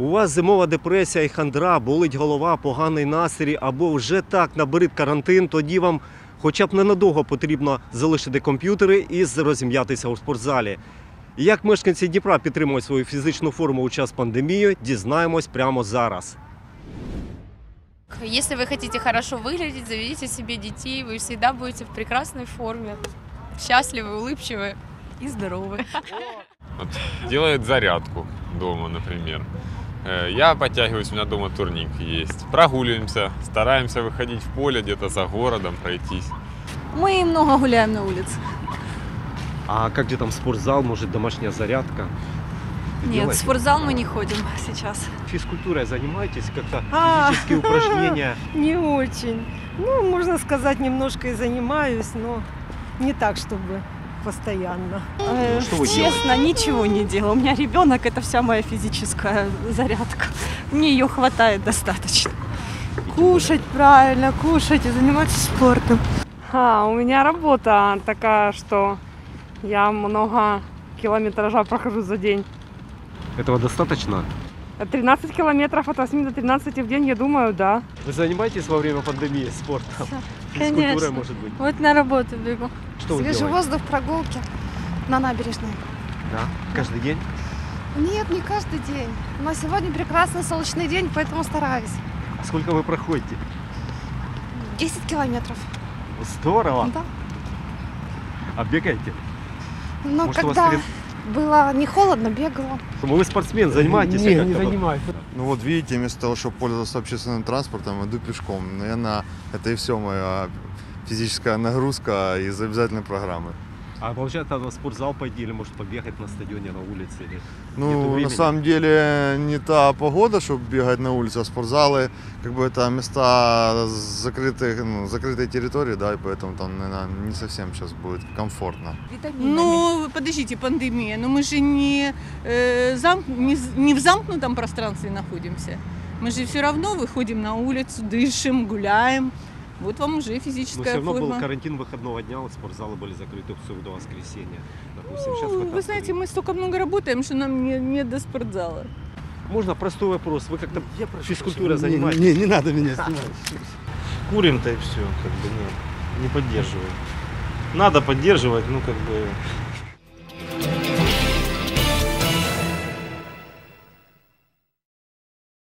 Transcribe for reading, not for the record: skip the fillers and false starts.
У вас зимова депресія і хандра, болить голова, поганий настрій або вже так набрид карантин, тоді вам хоча б ненадовго потрібно залишити комп'ютери і розім'ятися у спортзалі. Як мешканці Дніпра підтримують свою фізичну форму у час пандемії, дізнаємось прямо зараз. Если вы хотите хорошо выглядеть, заведите себе детей, вы всегда будете в прекрасной форме, счастливы, улыбчивы и здоровы. Вот, делает зарядку дома, например. Я подтягиваюсь, у меня дома турник есть. Прогуливаемся, стараемся выходить в поле, где-то за городом пройтись. Мы много гуляем на улице. А как же там спортзал, может домашняя зарядка? Нет, в спортзал мы не ходим сейчас. Физкультурой занимаетесь? Как-то А, физические упражнения? Не очень. Ну, можно сказать, немножко и занимаюсь, но не так, чтобы постоянно. Что вы Честно, ничего не делаю. У меня ребенок, это вся моя физическая зарядка. Мне ее хватает достаточно. Кушать правильно, кушать и заниматься спортом. У меня работа такая, что я много километража прохожу за день. Этого достаточно? 13 километров от 8 до 13 в день, я думаю, да. Вы занимаетесь во время пандемии спортом? Физкультурой, Конечно. может быть? Вот на работу бегу. Что вы Свежий делаете? воздух, прогулки на набережной. Да? Каждый день? Нет, не каждый день. Но сегодня прекрасный солнечный день, поэтому стараюсь. Сколько вы проходите? 10 километров. Здорово! Да. А бегаете? Но Может, у вас когда было не холодно, бегала. Вы спортсмен, занимаетесь? Не занимаюсь. Ну вот видите, вместо того, чтобы пользоваться общественным транспортом, иду пешком. Наверное, это и все моя физическая нагрузка из обязательной программы. А получается, надо в спортзал пойти или может побегать на стадионе, на улице? Или нету Ну, времени? на самом деле, не та погода, чтобы бегать на улице, а спортзалы, как бы это места закрытых, закрытой территории, да, и поэтому там, наверное, не совсем сейчас будет комфортно. Ну, подождите, пандемия, но мы же не в замкнутом пространстве находимся. Мы же все равно выходим на улицу, дышим, гуляем. Вот вам уже Но физическая все равно форма. был карантин выходного дня, вот спортзалы были закрыты до воскресенья. Допустим, сейчас Ну, вы знаете, мы столько много работаем, что нам не до спортзала. Можно простой вопрос? Вы как-то физкультурой занимаетесь? Не надо меня снимать. Курим-то и все, как бы не поддерживаем. Надо поддерживать, ну как бы